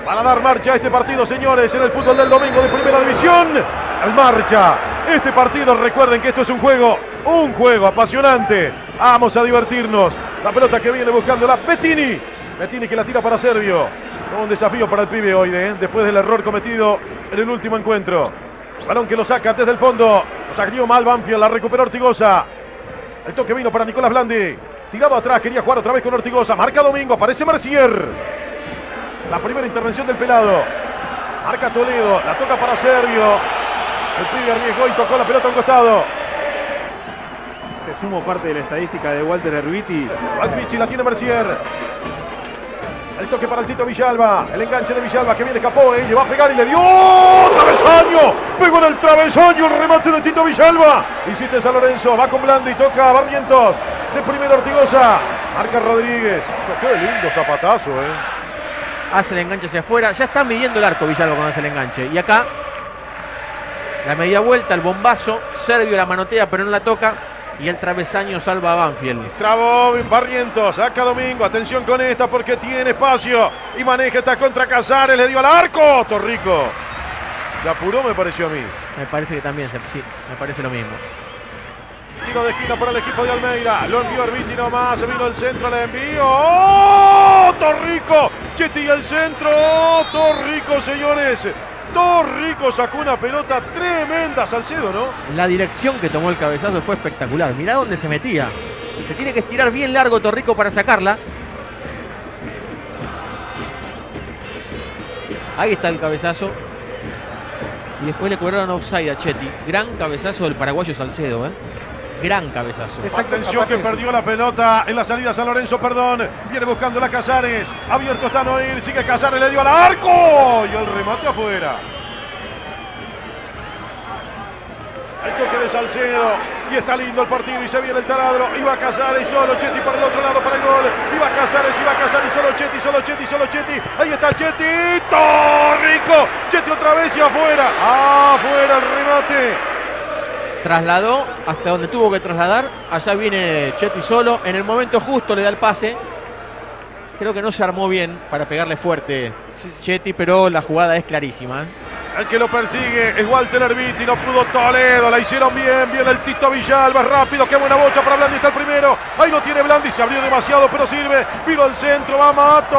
Para dar marcha a este partido, señores, en el fútbol del domingo de Primera División. En marcha este partido. Recuerden que esto es un juego apasionante. Vamos a divertirnos. La pelota que viene buscando la Bettini. Bettini que la tira para Servio. Un desafío para el pibe hoy, después del error cometido en el último encuentro. Balón que lo saca desde el fondo. Lo sacó mal Banfield, la recuperó Ortigosa. El toque vino para Nicolás Blandi. Tirado atrás, quería jugar otra vez con Ortigosa. Marca Domingo, aparece Mercier. La primera intervención del pelado. Marca Toledo, la toca para Servio. El pibe arriesgó y tocó la pelota a un costado. Te sumo parte de la estadística de Walter Erviti. Alpichi la tiene Mercier. El toque para el Tito Villalba. El enganche de Villalba que viene Capoe. Le va a pegar y le dio travesaño. Pegó en el travesaño el remate de Tito Villalba. Insiste San Lorenzo. Va con Blandi y toca a Barrientos. De primera Ortigosa. Marca Rodríguez. Qué lindo zapatazo, Hace el enganche hacia afuera. Ya está midiendo el arco Villalba cuando hace el enganche. Y acá, la media vuelta, el bombazo. Servio la manotea pero no la toca. Y el travesaño salva a Banfield. Trabó Barrientos. Saca Domingo. Atención con esta porque tiene espacio. Y maneja esta contra Casares. Le dio al arco. Torrico. Se apuró, me pareció a mí. Me parece que también. Sí, me parece lo mismo. Tiro de esquina para el equipo de Almeida. Lo envió Erviti nomás. Se vino el centro. Le envió. ¡Oh! Torrico. Chetti el centro. Torrico, señores. Torrico sacó una pelota tremenda. Salcedo, ¿no? La dirección que tomó el cabezazo fue espectacular. Mirá dónde se metía. Se tiene que estirar bien largo Torrico para sacarla. Ahí está el cabezazo. Y después le cobraron offside a Chetti. Gran cabezazo del paraguayo Salcedo, Gran cabezazo. Atención que perdió la pelota en la salida San Lorenzo, perdón. Viene buscando la Casares. Abierto está Noir. Sigue Casares, le dio al arco. Y el remate afuera. El toque de Salcedo. Y está lindo el partido y se viene el taladro. Iba Casares solo. Chetti para el otro lado para el gol. Iba Casares y solo Chetti, solo Chetti, solo Chetti. Ahí está Chetti. Torrico. Chetti otra vez y afuera. Afuera el remate. Trasladó hasta donde tuvo que trasladar. Allá viene Chetti solo. En el momento justo le da el pase. Creo que no se armó bien para pegarle fuerte Chetti, pero la jugada es clarísima. El que lo persigue es Walter Erviti. No pudo Toledo. La hicieron bien. Viene el Tito Villalba. Rápido. Qué buena bocha para Blandi. Está el primero. Ahí lo tiene Blandi. Se abrió demasiado, pero sirve. Vino el centro. Va Mato.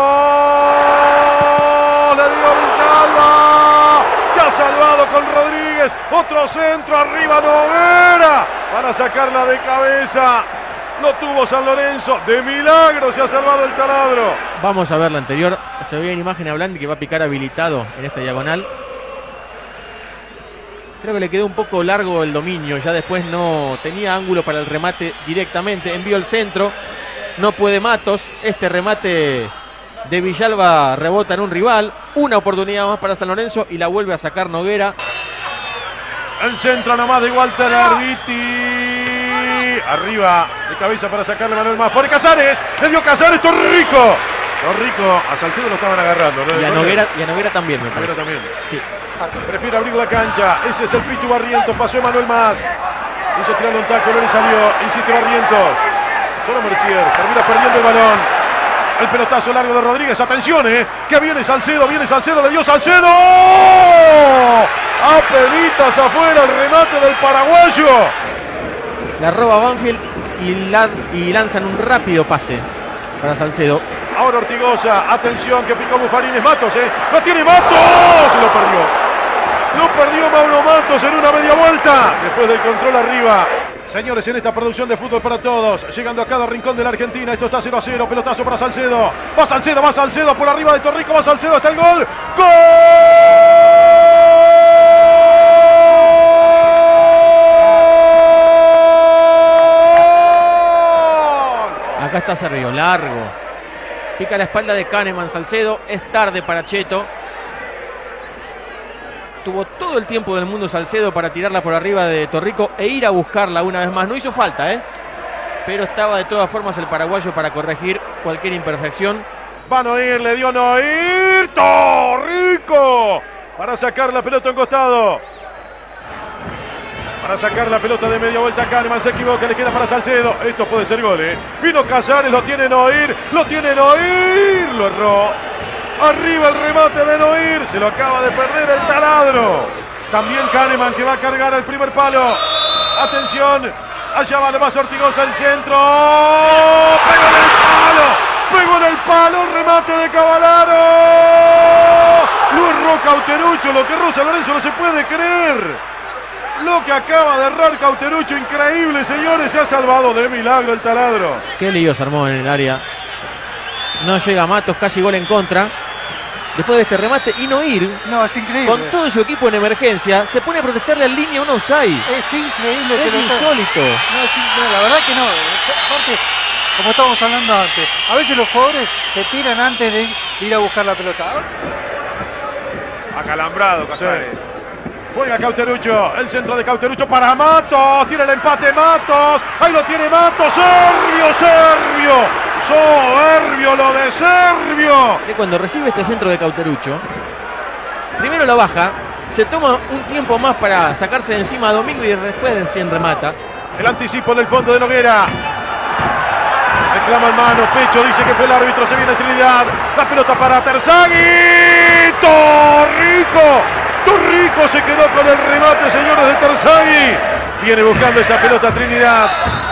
Le dio Villalba. Se ha salvado con Rodríguez. Otro centro. Arriba Noguera. Para sacarla de cabeza. Lo tuvo San Lorenzo. De milagro se ha salvado el taladro. Vamos a ver la anterior. Se ve en imagen a Blandi que va a picar habilitado en esta diagonal. Creo que le quedó un poco largo el dominio. Ya después no tenía ángulo para el remate directamente. Envió el centro. No puede Matos. Este remate de Villalba rebota en un rival. Una oportunidad más para San Lorenzo y la vuelve a sacar Noguera. El centro nomás de Walter Erviti. Arriba de cabeza para sacarle Manuel más. Pone Casares. Le dio Casares. Torrico. Torrico. A Salcedo lo estaban agarrando, ¿no? Y a Noguera también, me parece. También. Sí. Prefiere abrir la cancha. Ese es el Pitu Barrientos. Pasó Manuel más. Hizo tirando un taco. No le salió. Insiste Barrientos. Solo Mercier. Termina perdiendo el balón. El pelotazo largo de Rodríguez. Atención, que viene Salcedo. Viene Salcedo. Le dio Salcedo. A penitas afuera el remate del paraguayo. La roba Banfield y lanzan un rápido pase para Salcedo. Ahora Ortigosa. Atención que picó Bufarines. Matos, ¡lo tiene Matos! Se lo perdió. Lo perdió Mauro Matos en una media vuelta. Después del control arriba. Señores, en esta producción de Fútbol para Todos, llegando a cada rincón de la Argentina, esto está 0-0, pelotazo para Salcedo. Va Salcedo por arriba de Torrico, va Salcedo, está el gol. ¡Gol! Acá está Servio, largo. Pica la espalda de Kahneman Salcedo, es tarde para Cheto. Tuvo todo el tiempo del mundo Salcedo para tirarla por arriba de Torrico e ir a buscarla una vez más. No hizo falta, pero estaba de todas formas el paraguayo para corregir cualquier imperfección. Va Noir, le dio Noir. Torrico para sacar la pelota en costado. Para sacar la pelota de media vuelta, Kahneman se equivoca, le queda para Salcedo. Esto puede ser gol, Vino Casares, lo tiene Noir, lo erró. Arriba el remate de Noir. Se lo acaba de perder el taladro. También Kahneman que va a cargar el primer palo. Atención. Allá va más Ortigosa el centro. Pegó en el palo. Pegó en el palo. Remate de Cavallaro. Lo erró Cauterucho. Lo que erró San Lorenzo no se puede creer. Lo que acaba de errar Cauterucho. Increíble, señores. Se ha salvado de milagro el taladro. Qué lío se armó en el área. No llega Matos. Casi gol en contra. Después de este remate y no ir, no, es increíble. Con todo su equipo en emergencia, se pone a protestarle en línea un offside. Es increíble. Es insólito. No, la verdad que no. Aparte, como estábamos hablando antes, a veces los jugadores se tiran antes de ir a buscar la pelota. Acalambrado, Casares. Sí. Juega Cauterucho, el centro de Cauterucho para Matos, tiene el empate Matos, ahí lo tiene Matos, Servio, soberbio lo de Servio. Cuando recibe este centro de Cauterucho, primero lo baja, se toma un tiempo más para sacarse de encima a Domingo y después recién remata. El anticipo en el fondo de Noguera. Reclama en mano, Pecho dice que fue el árbitro, se viene Trinidad, la pelota para Terzaghi, Torrico se quedó con el remate, señores, de Terzaghi. Viene buscando esa pelota Trinidad.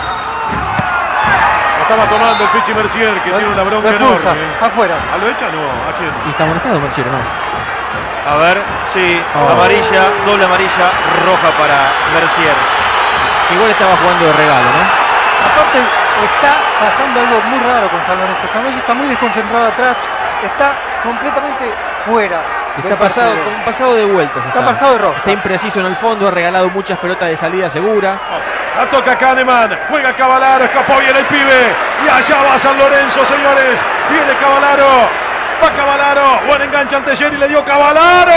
Lo estaba tomando el Pichi Mercier, que tiene una bronca enorme. Afuera. ¿A lo echa? No, ¿a quién? Y está amonestado Mercier, ¿no? A ver, sí, amarilla, doble amarilla, roja para Mercier. Igual estaba jugando de regalo, ¿no? Aparte, está pasando algo muy raro con San Lorenzo. San Lorenzo está muy desconcentrado atrás, está completamente fuera. Está pasado, con un pasado de vueltas. Está pasado de rojo. Está impreciso en el fondo, ha regalado muchas pelotas de salida segura. La toca Kahneman, juega Cavallaro, escapó bien el pibe. Y allá va San Lorenzo, señores. Viene Cavallaro, va Cavallaro. Buen enganche ante Jerry, le dio Cavallaro.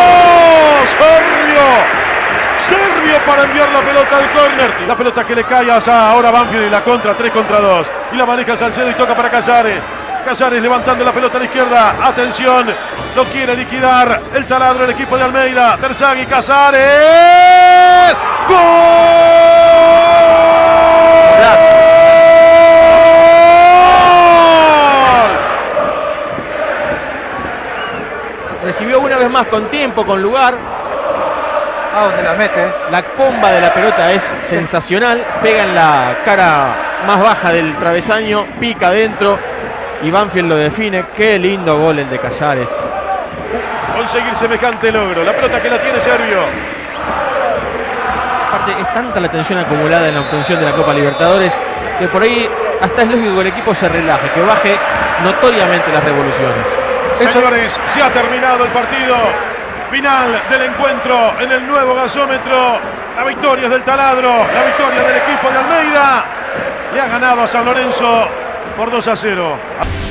Servio para enviar la pelota al córner. La pelota que le cae a ahora Banfield y la contra, 3 contra 2. Y la maneja Salcedo y toca para Casares. Casares levantando la pelota a la izquierda. Atención, lo quiere liquidar el taladro del equipo de Almeida. Terzaghi, Casares. ¡Gol! Recibió una vez más con tiempo, con lugar. ¿A dónde la mete? La comba de la pelota es sensacional. Pega en la cara más baja del travesaño, pica adentro y Banfield lo define. Qué lindo gol el de Casares. Conseguir semejante logro. La pelota que la tiene Servio. Aparte, es tanta la tensión acumulada en la obtención de la Copa Libertadores que por ahí hasta es lógico que el equipo se relaje, que baje notoriamente las revoluciones. Señores, se ha terminado el partido. Final del encuentro en el nuevo gasómetro. La victoria es del taladro. La victoria del equipo de Almeida. Le ha ganado a San Lorenzo por 2-0.